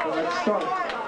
Let's start.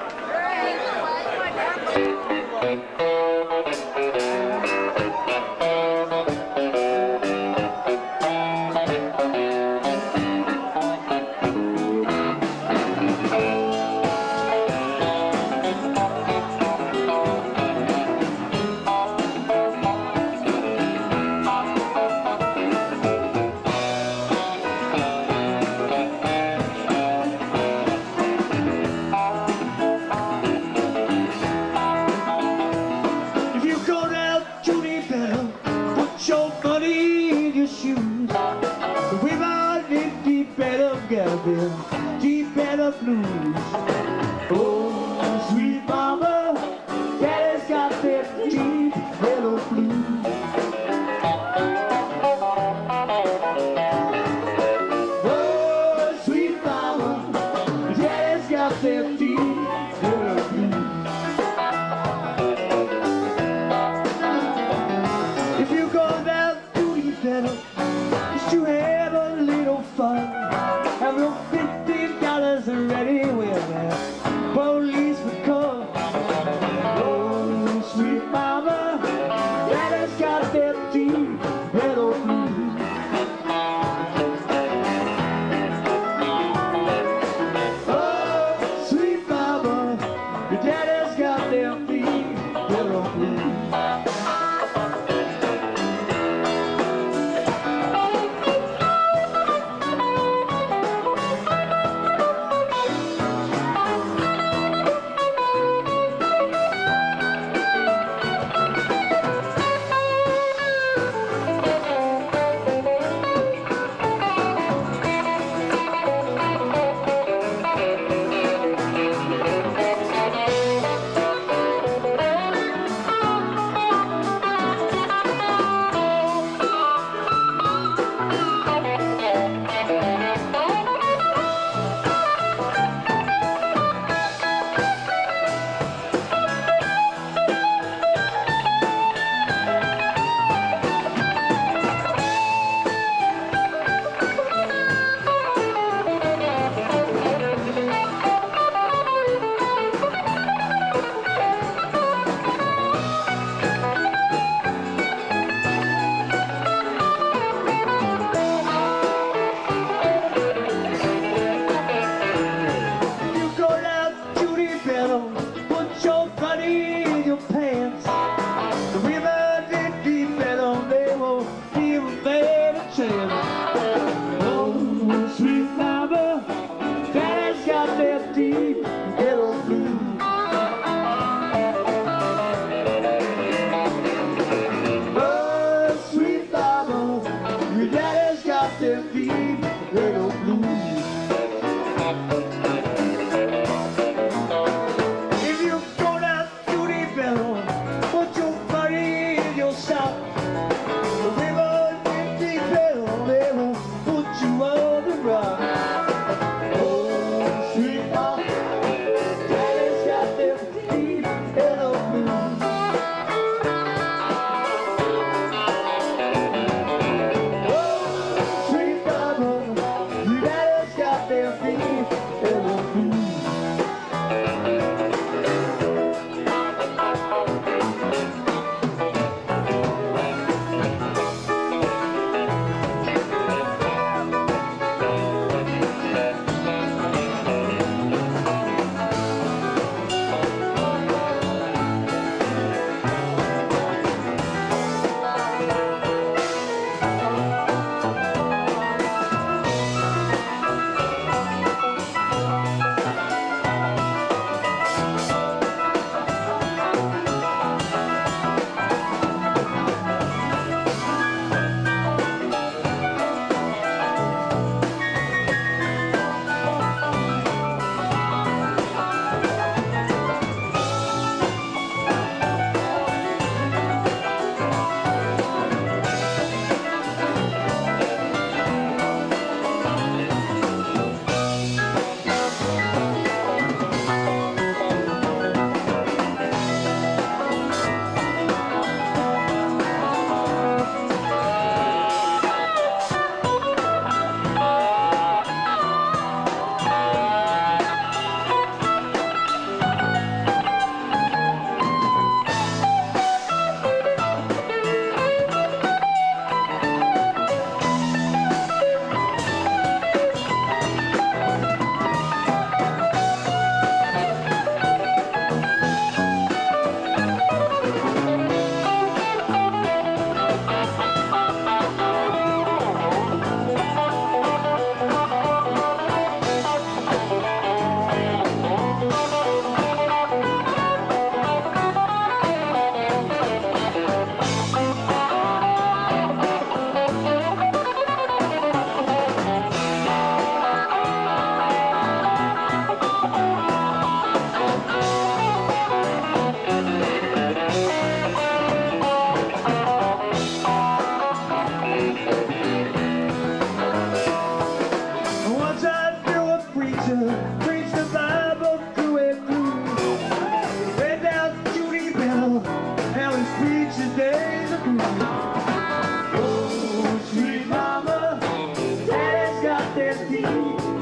Deep bed of blues. Oh, sweet mama, daddy's got that deep yellow blues. Oh, sweet mama, daddy's got that deep yellow blues. If you go down to the pedal, just to have a little fun. Have your $15 ready when the police would come. Oh, sweet mama, daddy's got that deep yellow blues. Oh, sweet mama, your daddy's got that deep yellow blues. preacher preached the Bible through and through. Read down Judy Bell, how his preacher's days are through. Oh, sweet mama, daddy's got that deed.